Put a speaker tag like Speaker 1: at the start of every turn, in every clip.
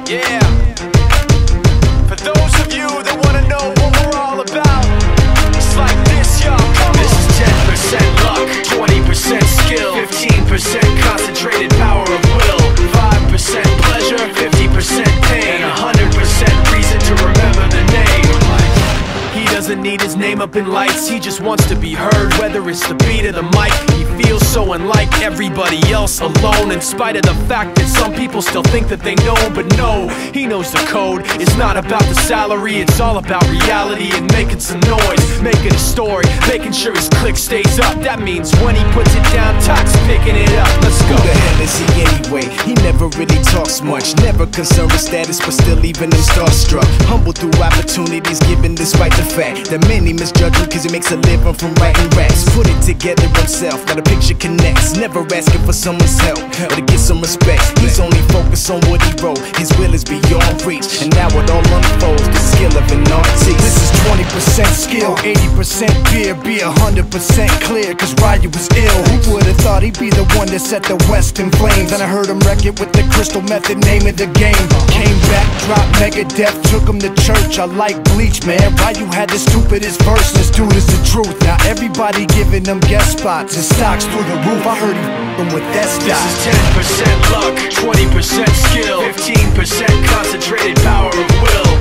Speaker 1: Yeah. For those of you that wanna know what we're all about, it's like this, y'all. Come on. This is 10% luck, 20% skill, 15% concentrated power of will, 5% pleasure, 50% pain, and 100% reason to remember the name. He doesn't need his name up in lights, he just wants to be heard, whether it's the beat of the mic. He feels so unlike everybody else, alone, in spite of the fact that some people still think that they know. But no, he knows the code. It's not about the salary, it's all about reality and making some noise, making a story, making sure his click stays up. That means when he puts it down, Tox picking it up. Let's go.
Speaker 2: Who the hell is he anyway? He never really talks much, never concerned with status, but still leaving him starstruck. Humble through opportunities, given despite the fact that many misjudge him cause he makes a living from writing raps. Put it together himself, now the picture connects, never asking for someone's help or to get some respect. He's only focused on what he wrote, his will is beyond reach, and now it all unfolds, the skill of an artist.
Speaker 3: This is 20% skill, 80% fear, be 100% clear, cause Ryu was ill. Who would've thought he'd be the one that set the West in flames? And I heard him wreck it with the crystal method, name of the game. Came back, dropped Megadeth, took him to church. I like Bleach, man. Ryu had the stupidest verse, this dude is the truth. Now everybody giving them guest spots and stocks through the roof. I heard he f***ing with that stock.
Speaker 1: This is 10% luck, 20% skill, 15% concentrated power of will,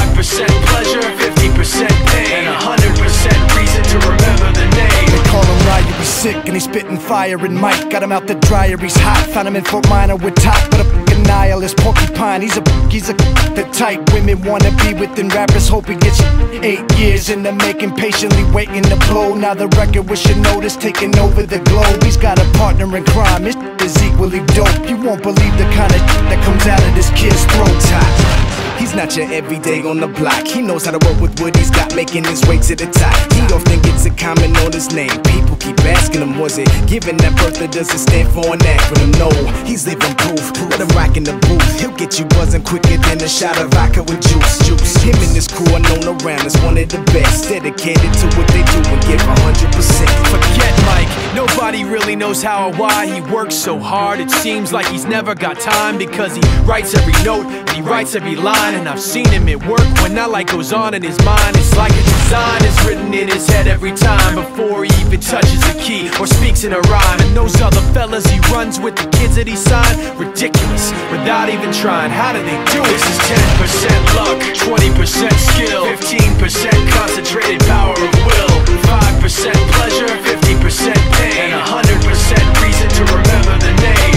Speaker 1: 5% pleasure, 50% pain, and 100% reason to remember the name.
Speaker 3: They call him Ryu, he's sick and he's spitting fire. And Mike got him out the dryer, he's hot. Found him in Fort Minor with top, but a f***ing nihilist porcupine. He's a the type women wanna be with, and rappers hope he gets 8 years in the making, patiently waiting to blow. Now the record with your notice taking over the globe. He's got a partner in crime, his is equally dope. You won't believe the kind of that comes out of this kid's throat.
Speaker 2: He's not your everyday on the block. He knows how to work with what he's got, making his way to the top. He often gets a comment on his name. People keep asking him, was it given that birth, or does it stand for an acronym? No, he's living proof. Let him rock in the booth. He'll get you buzzing quicker than a shot of vodka with juice. Him and his crew are known around as one of the best, dedicated to what they do and give 100%.
Speaker 1: Forget Mike, nobody really knows how or why he works so hard. It seems like he's never got time, because he writes every note and he writes every line. And I've seen him at work when that light goes on in his mind. It's like a design is written in his head every time, before he even touches a key or speaks in a rhyme. And those other fellas he runs with, the kids that he signed, ridiculous, without even trying. How do they do it? This is 10% luck, 20% skill, 15% concentrated power of will, 5% pleasure, 50% pain, and 100% reason to remember the name.